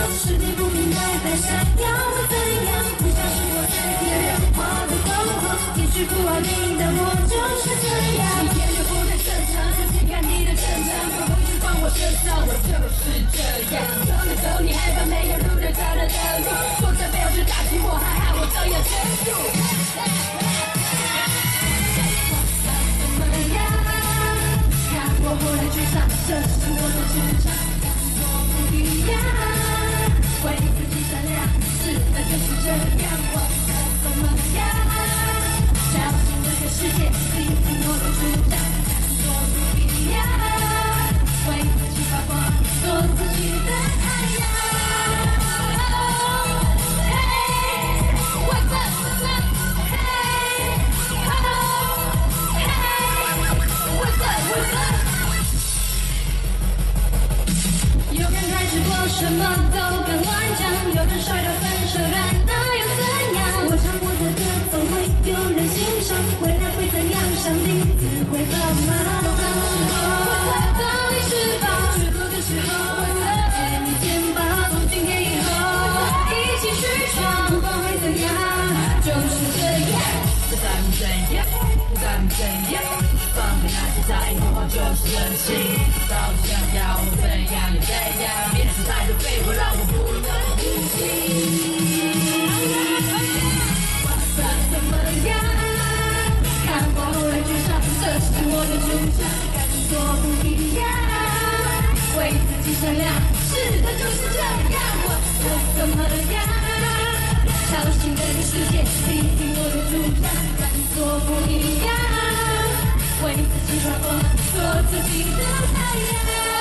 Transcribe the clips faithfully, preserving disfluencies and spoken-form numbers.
世界不明白在闪耀会怎样？不像是我这天人化的光芒，也许不爱你的我就是这样。今天就不太正常，只看你的成长，不去管我身上，我就是这样。走了走，你害怕没有路人找得到路，坐着没有人打击我，还好我都有深度。我后来居上，这是我的主场，我不一样，为自己善良，是的就是这样，我该怎么样？小心这个世界，听听我的主张，我不一样，为自己发光，做自己的太阳。Hey, what's up, what's up? Hey, oh, hey, what's up, what's up?有人开直播，什么都敢乱讲，有人帅得很手软，那又怎样？我唱我的歌，总会有人欣赏，未来会怎样？上帝自会帮忙。我当你翅膀，坠落的时候，我借你肩膀，从今天以后一起去闯，不管会怎样，就是这样。不管怎样，不管怎样，放开那些在意，我就是任性，到底想要我怎样？怎样？面子带着废物，让我不能呼吸。我算怎么样？看我后来居上，这是我的主场，敢做不一样，为自己善良，是的就是这样。我算怎么样？小心这个世界，听听我的主张，敢做不一样，为自己发光，做自己的太阳。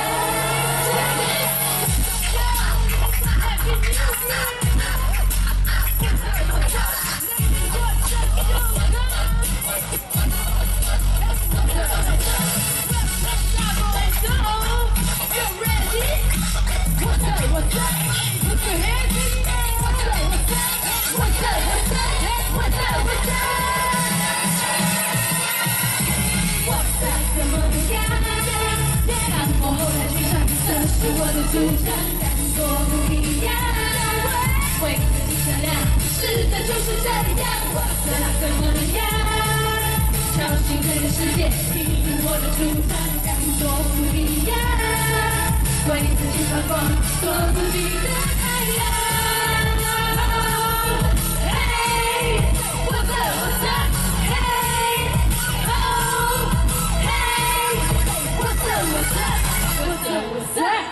是我的主张，敢做不一样，为自己善良，是的就是这样。我算怎么样？相信这个世界，听听我的主张，敢做不一样，为自己发光，做自己的太阳。Hey, what's up, what's up? Hey, oh, hey, what's up, what's up? What's up, what's up?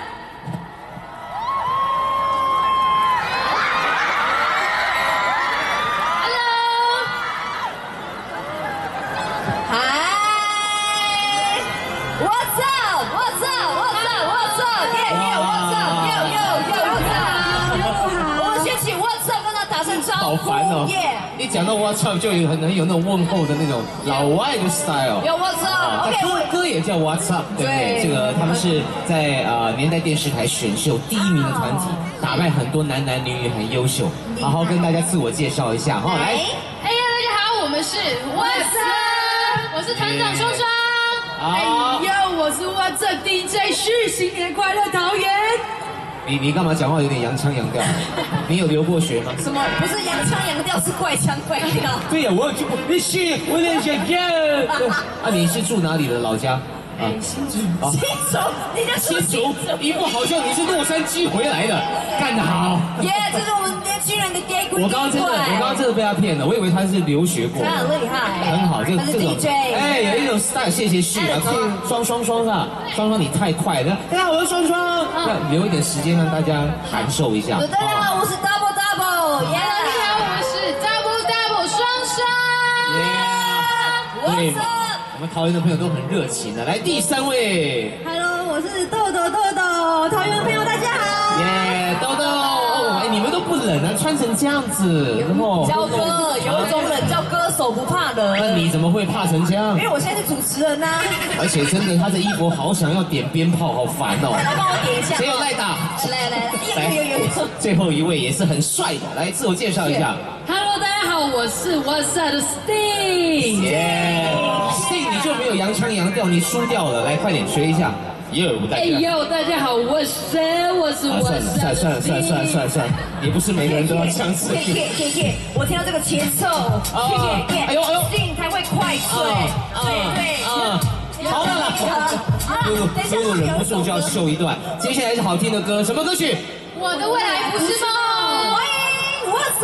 好烦哦！一讲到 What's up 就有很很有那种问候的那种老外的 style。 有 What's up？ 歌歌也叫 What's up， 对不对？这个他们是在呃年代电视台选秀第一名的团体，打败很多男男女女，很优秀。好好跟大家自我介绍一下哈，来。 哎呀，大家好，我们是 What's up， 我是团长双双。 哎呦，我是 What's up D J 旭，新年快乐，桃园。 你你干嘛讲话有点洋腔洋调？你有留过学吗？ 什么？不是洋腔洋调，是怪腔怪调。 对呀，我有去过。你是我的小哥。啊，你是住哪里的老家？ 啊，新竹。新竹，你叫新竹，一副好像你是洛杉矶回来的，干得好。 耶，这是我们年轻人的给鬼。 我刚刚真的，我刚刚真的被他骗了，我以为他是留学过。 他很厉害， 很好，这这种，哎，有一种 style， 谢谢旭啊，双双双啊，双双你太快了。大家好，我是双双，要留一点时间让大家感受一下。 大家好，我是 Double Double， 耶！ 大家好，我们是 Double Double 双双。 对嘛，我们桃园的朋友都很热情的。来第三位 ，Hello， 我是豆豆豆豆，桃园的朋友大家好。 耶，豆豆，哦，哎，你们都不冷啊，穿成这样子，然后。 焦哥，有一种冷叫歌手不怕冷。 那你怎么会怕成这样？ 因为我现在是主持人呐。 而且真的，他的衣服好想要点鞭炮，好烦哦。 来帮我点一下。 谁有赖打？ 来来来，有有有有。 最后一位也是很帅的，来自我介绍一下。 Hello， 大家好，我是 What's up 的 Sting。 耶 ，Sting 你就没有洋腔洋调，你输掉了，来快点学一下。 耶，大家。 哎呦，大家好，我是我是我是。 算了算了算了算了算了算了，也不是每个人都要这样子。 耶耶耶耶！我听到这个节奏，耶耶， 哎呦哎呦， 心才会快脆，对对。 好了啦，露露露露忍不住就要秀一段。接下来是好听的歌，什么歌曲？ 我的未来不是梦。 欢迎我猜。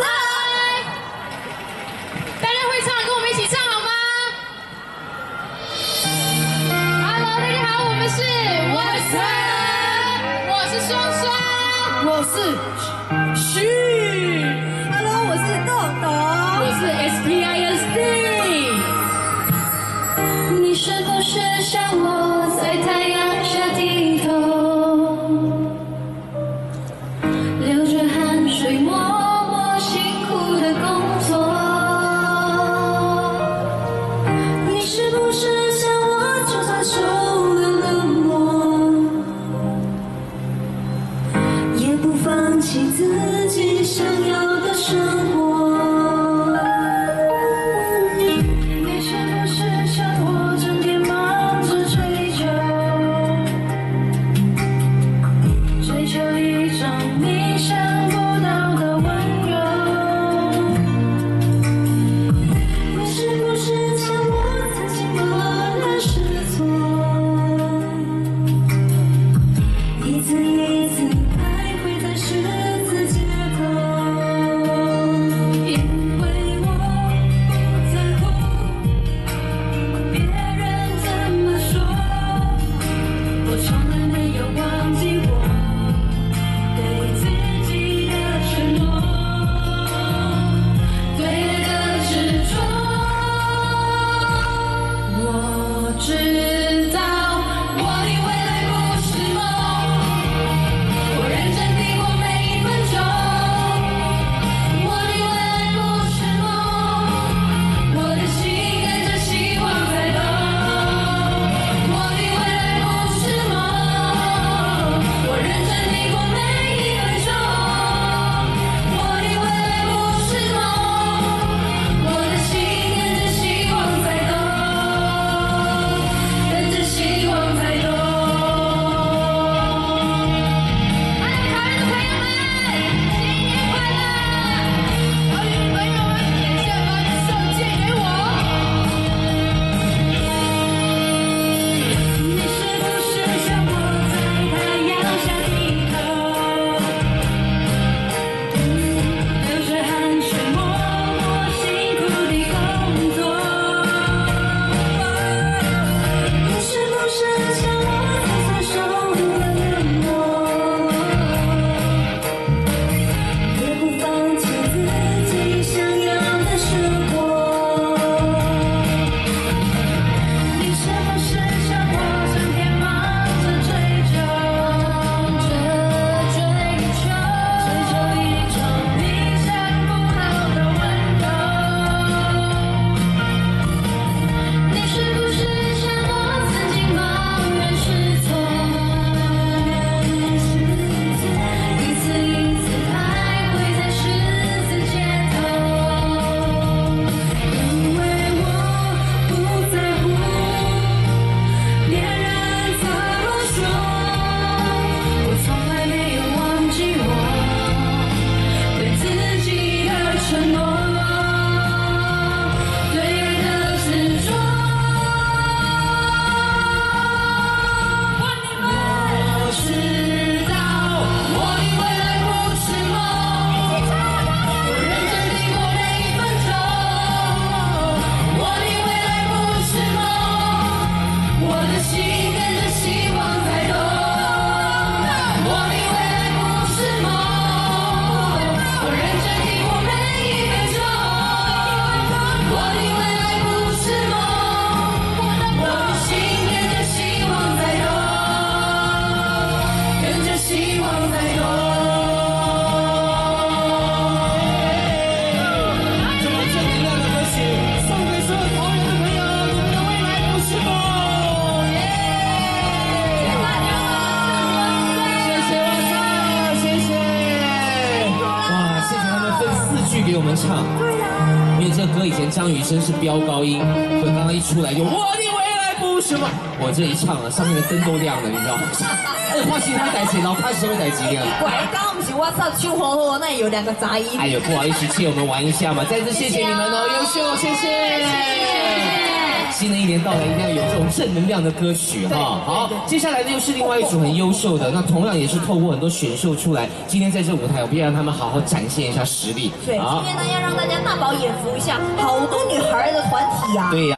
大家会唱，跟我们一起唱好吗 ？Hello， 大家好，我们是我是我是双双， 我是旭 Hello， 我是豆豆， 我是 S P I S D。 你是不是像我在太阳下低头，流着汗水默默辛苦的工作？你是不是像我就算受了冷漠，也不放弃自己想要的生活？ 给我们唱，因为这歌以前张雨生是飙高音，可刚刚一出来就我的未来不什么？我这一唱啊，上面的灯都亮了，你知道吗？二话其他台前，然后开始会台几亮。 拐刚不是我操，秋火火那有两个杂音。 哎呦，不好意思，借我们玩一下嘛，再次谢谢你们哦，优秀，谢谢。新的一年到来，一定要有这种正能量的歌曲哈。好，接下来呢又是另外一组很优秀的，那同样也是透过很多选秀出来，今天在这舞台，我必须让他们好好展现一下实力。 对，今天呢要让大家大饱眼福一下，好多女孩的团体呀、啊。 对呀。